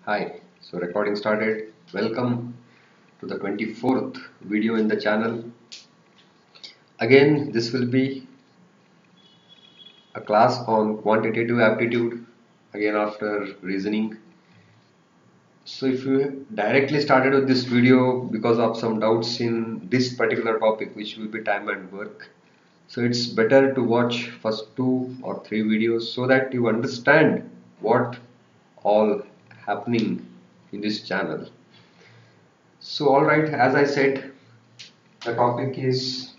Hi, so recording started. Welcome to the 24th video in the channel. Again, this will be a class on quantitative aptitude, again after reasoning. So if you directly started with this video because of some doubts in this particular topic, which will be time and work, so it's better to watch first 2 or 3 videos so that you understand what all happening in this channel. So alright, as I said, the topic is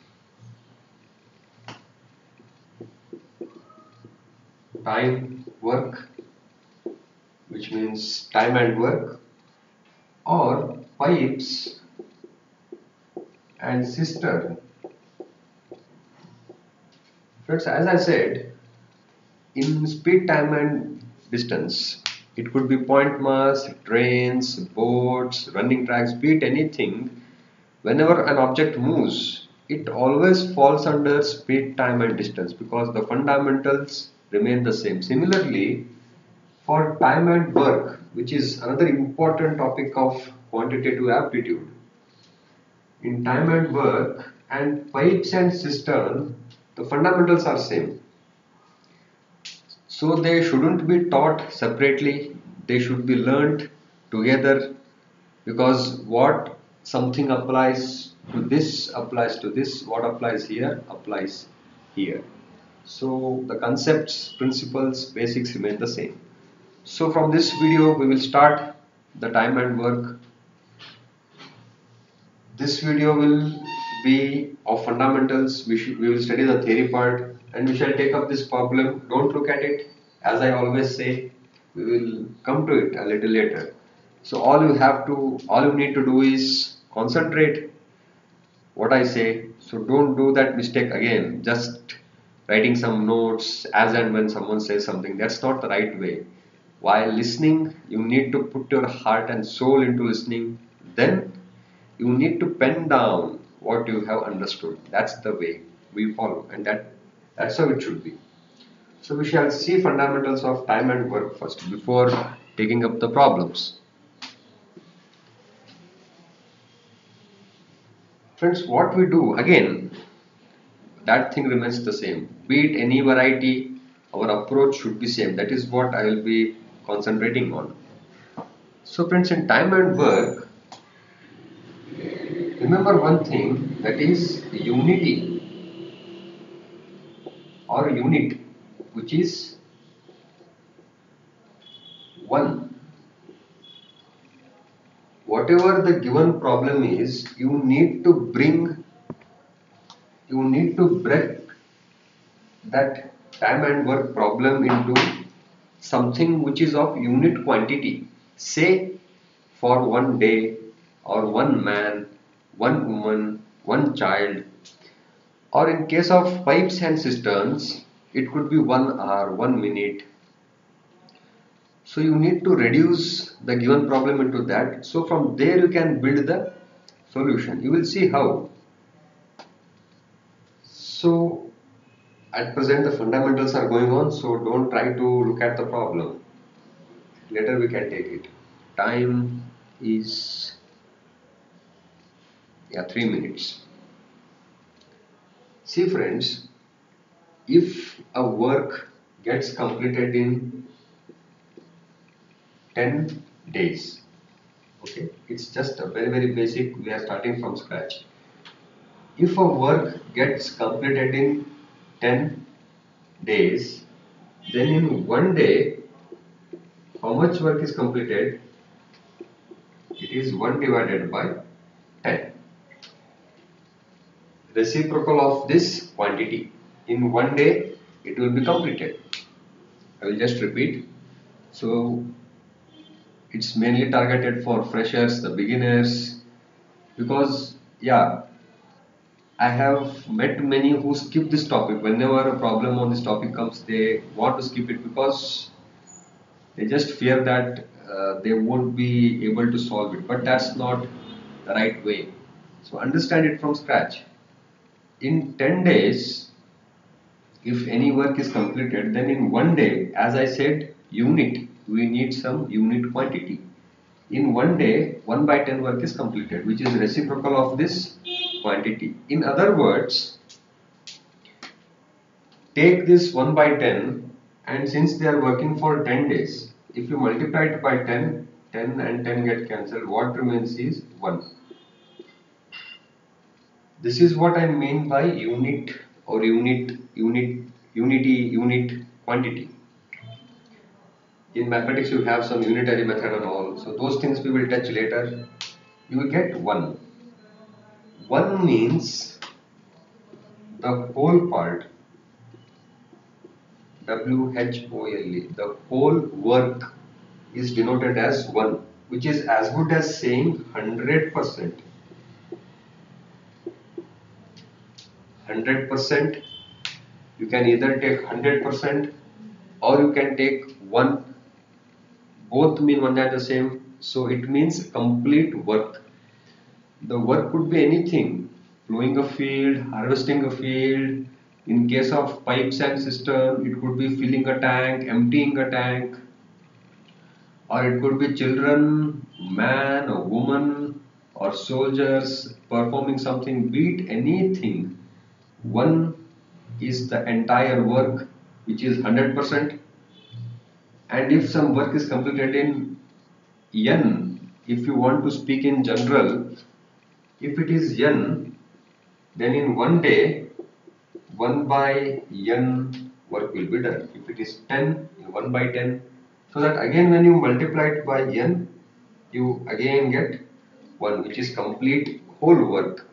time work, which means time and work, or pipes and cistern. Friends, as I said, in speed, time and distance, it could be point mass, trains, boats, running tracks, be it anything. Whenever an object moves, it always falls under speed, time and distance because the fundamentals remain the same. Similarly, for time and work, which is another important topic of quantitative aptitude, in time and work and pipes and cistern, the fundamentals are same. So they shouldn't be taught separately, they should be learnt together because what something applies to this, what applies here applies here. So the concepts, principles, basics remain the same. So from this video we will start the time and work. This video will be of fundamentals. We will study the theory part and we shall take up this problem. Don't look at it. As I always say, we will come to it a little later. So all you need to do is concentrate what I say. So don't do that mistake again. Just writing some notes as and when someone says something. That's not the right way. While listening, you need to put your heart and soul into listening. Then you need to pen down what you have understood. That's the way we follow, and that's how it should be. So we shall see fundamentals of time and work first before taking up the problems. Friends, what we do again, that thing remains the same. Be it any variety, our approach should be same. That is what I will be concentrating on. So friends, in time and work, remember one thing, that is unity or unit, which is one. Whatever the given problem is, you need to break that time and work problem into something which is of unit quantity. Say for one day, or one man, one woman, one child, or in case of pipes and cisterns, it could be 1 hour, 1 minute. So you need to reduce the given problem into that. So from there you can build the solution. You will see how. So at present the fundamentals are going on, so don't try to look at the problem. Later we can take it. Time is 3 minutes. See friends, if a work gets completed in 10 days, okay, it's just a very basic, we are starting from scratch. If a work gets completed in 10 days, then in one day, how much work is completed? It is 1 divided by 10. Reciprocal of this quantity. In one day, it will be completed. I will just repeat. So, it's mainly targeted for freshers, the beginners, because I have met many who skip this topic. Whenever a problem on this topic comes, they want to skip it because they just fear that they won't be able to solve it. But that's not the right way. So understand it from scratch. In 10 days, if any work is completed, then in one day, as I said, we need some unit quantity. In one day, 1 by 10 work is completed, which is reciprocal of this quantity. In other words, take this 1 by 10, and since they are working for 10 days, if you multiply it by 10, 10 and 10 get cancelled, what remains is 1. This is what I mean by unit or unity, unit quantity. In mathematics you have some unitary method and all, so those things we will touch later. You will get 1. 1 means the whole part, WHOLE, the whole work is denoted as 1, which is as good as saying 100%. 100%, you can either take 100% or you can take 1. Both mean one and the same, so it means complete work. The work could be anything: plowing a field, harvesting a field. In case of pipes and cistern, it could be filling a tank, emptying a tank, or it could be children, man or woman, or soldiers performing something. Be it anything, 1 is the entire work, which is 100%. And if some work is completed in n, if you want to speak in general, if it is n, then in one day 1 by n work will be done. If it is 10, in 1 by 10, so that again when you multiply it by n, you again get 1, which is complete whole work.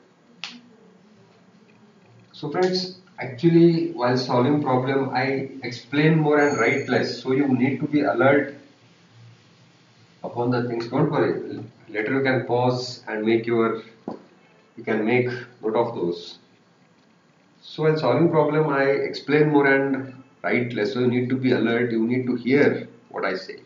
So friends, actually while solving problem I explain more and write less, so you need to be alert upon the things. Don't worry, later you can pause and you can make note of those. So while solving problem I explain more and write less, so you need to be alert, you need to hear what I say.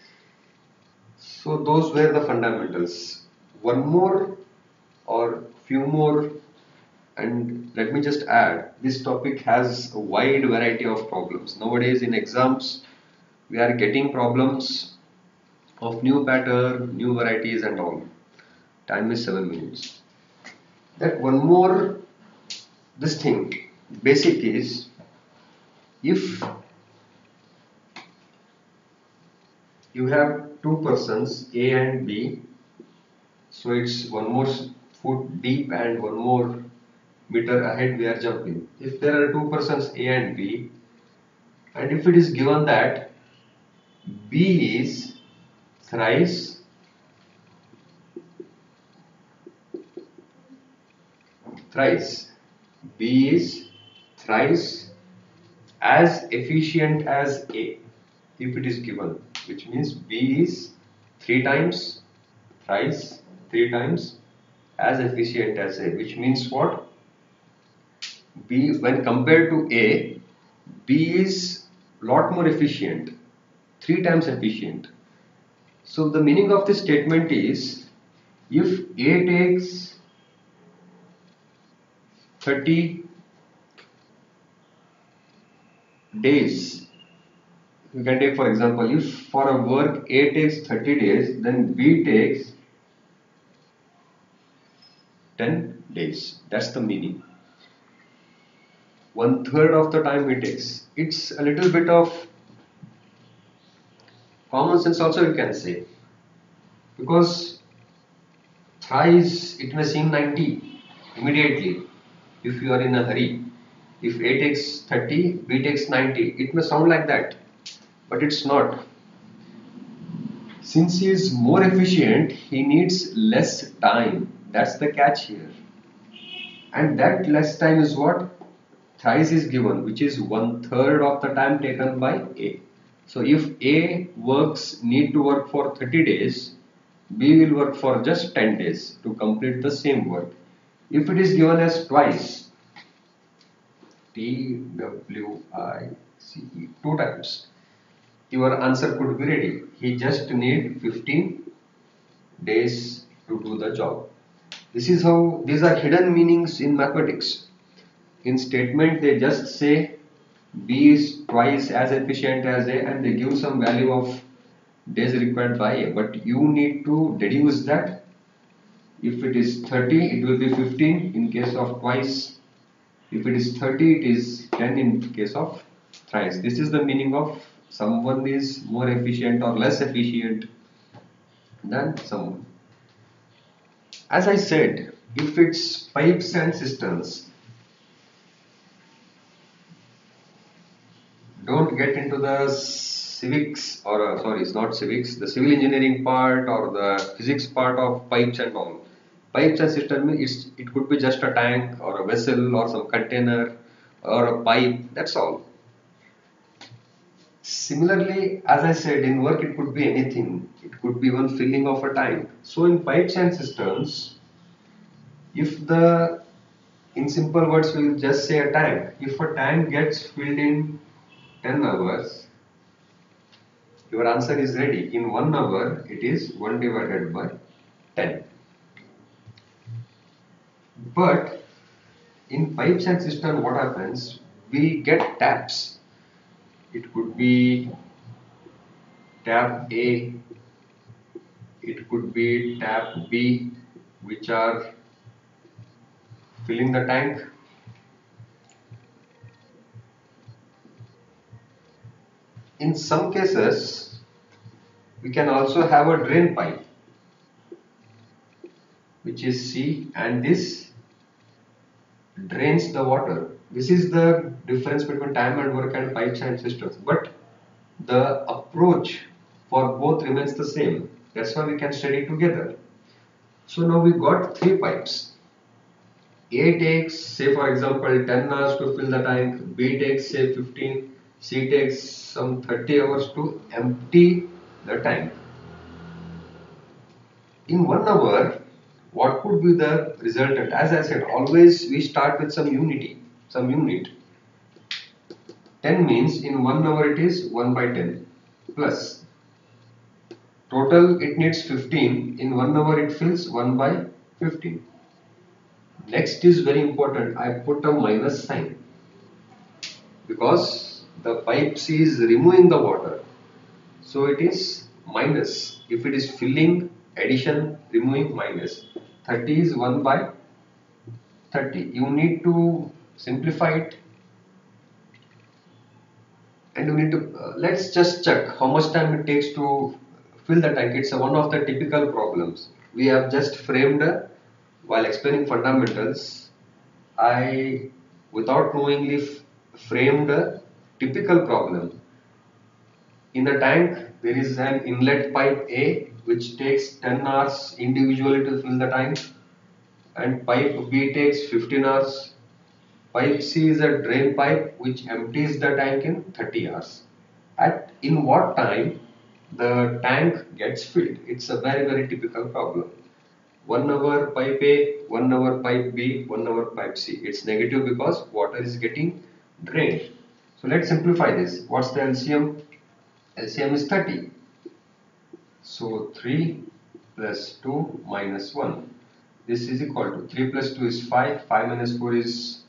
So those were the fundamentals. One more or few more, and let me just add, this topic has a wide variety of problems. Nowadays in exams we are getting problems of new pattern, new varieties and all. Time is 7 minutes. That one more, this thing, basic is, if you have two persons A and B, so it's one more foot deep and one more meter ahead we are jumping. If there are two persons A and B, and if it is given that B is thrice B is thrice as efficient as A, if it is given, which means B is thrice as efficient as A, which means what? B, when compared to A, B is lot more efficient, 3 times efficient. So the meaning of this statement is, if A takes 30 days, you can take for example, if for a work A takes 30 days, then B takes 10 days. That's the meaning. 1/3 of the time it takes. It's a little bit of common sense also, you can say, because thrice it may seem 90 immediately if you are in a hurry. If A takes 30, B takes 90, it may sound like that, but it's not. Since he is more efficient, he needs less time. That's the catch here. And that less time is what? Thrice is given, which is 1/3 of the time taken by A. So if A need to work for 30 days, B will work for just 10 days to complete the same work. If it is given as twice, TWICE, 2 times, your answer could be ready. He just need 15 days to do the job. This is how, these are hidden meanings in mathematics. In statement they just say B is twice as efficient as A and they give some value of days required by A, but you need to deduce that if it is 30 it will be 15 in case of twice, if it is 30 it is 10 in case of thrice. This is the meaning of someone is more efficient or less efficient than someone. As I said, if it's pipes and cisterns, don't get into the civics or sorry, it's not civics, the civil engineering part or the physics part of pipes and all. Pipes and cistern it could be just a tank or a vessel or some container or a pipe, that's all. Similarly, as I said, in work it could be anything. It could be one filling of a tank. So in pipes and cisterns, if the, in simple words we will just say a tank. If a tank gets filled in 10 hours, your answer is ready. In 1 hour, it is 1 divided by 10. But in pipes and cistern, what happens? We get taps. It could be tap A, it could be tap B, which are filling the tank. In some cases, we can also have a drain pipe, which is C, and this drains the water. This is the difference between time and work and pipes and cisterns. But the approach for both remains the same. That's why we can study together. So now we got 3 pipes. A takes, say for example, 10 hours to fill the tank. B takes say 15. C takes some 30 hours to empty the tank. In 1 hour, what could be the resultant? As I said, always we start with some unit. 10 means in 1 hour it is 1 by 10 plus. Total it needs 15. In 1 hour it fills 1 by 15. Next is very important. I put a minus sign because the pipe C is removing the water. So it is minus. If it is filling, addition, removing, minus. 30 is 1 by 30. You need to simplify it. And you need to, let's just check how much time it takes to fill the tank. It's one of the typical problems. We have just framed, while explaining fundamentals, I, without knowingly framed a typical problem. In a tank, there is an inlet pipe A which takes 10 hours individually to fill the tank, and pipe B takes 15 hours. Pipe C is a drain pipe which empties the tank in 30 hours. In what time the tank gets filled? It's a very typical problem. 1 hour pipe A, 1 hour pipe B, 1 hour pipe C. It's negative because water is getting drained. So let's simplify this. What's the LCM? LCM is 30. So 3 plus 2 minus 1. This is equal to 3 plus 2 is 5. 5 minus 4 is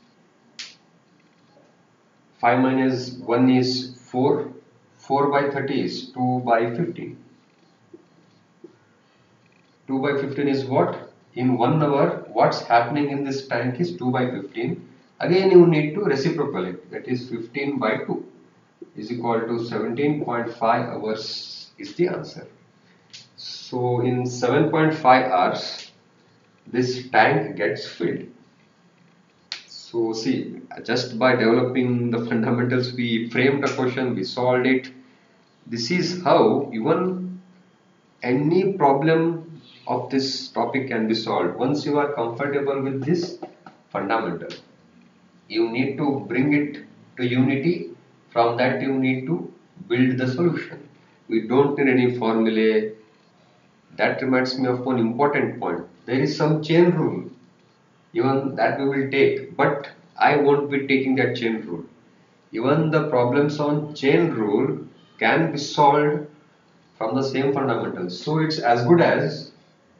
5 minus 1 is 4. 4 by 30 is 2 by 15. 2 by 15 is what? In 1 hour, what's happening in this tank is 2 by 15. Again, you need to reciprocal it. That is 15 by 2 is equal to 17.5 hours is the answer. So in 7.5 hours, this tank gets filled. So see, just by developing the fundamentals, we framed the question, we solved it. This is how even any problem of this topic can be solved. Once you are comfortable with this fundamental, you need to bring it to unity. From that you need to build the solution. We don't need any formulae. That reminds me of one important point. There is some chain rule. Even that we will take, but I won't be taking that chain rule. Even the problems on chain rule can be solved from the same fundamentals. So it's as good as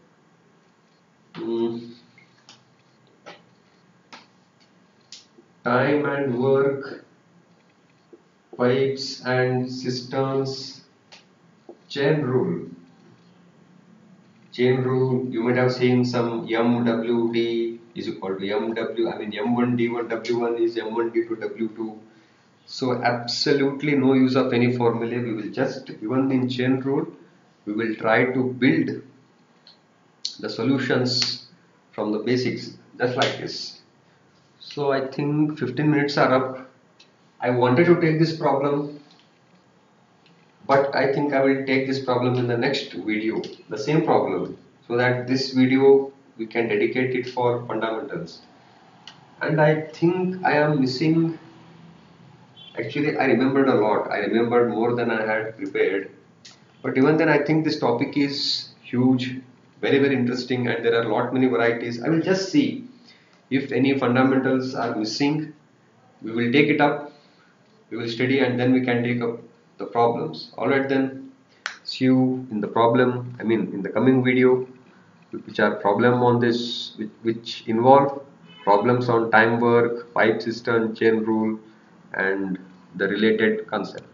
time and work, pipes and cisterns Chain rule. Chain rule, you might have seen some MWD is equal to MW, I mean M1D1, W1 is M1D2, W2. So absolutely no use of any formula. We will just, even in chain rule, we will try to build the solutions from the basics, just like this. So I think 15 minutes are up. I wanted to take this problem, but I think I will take this problem in the next video, the same problem, so that this video we can dedicate it for fundamentals. And I think I am missing, actually I remembered a lot, I remembered more than I had prepared, but even then I think this topic is huge, very interesting, and there are a lot many varieties. I will just see if any fundamentals are missing, we will take it up, we will study, and then we can take up the problems. Alright then, see you in the problem, I mean in the coming video, which are problem on this, which involve problems on time work, pipe cistern, chain rule, and the related concepts.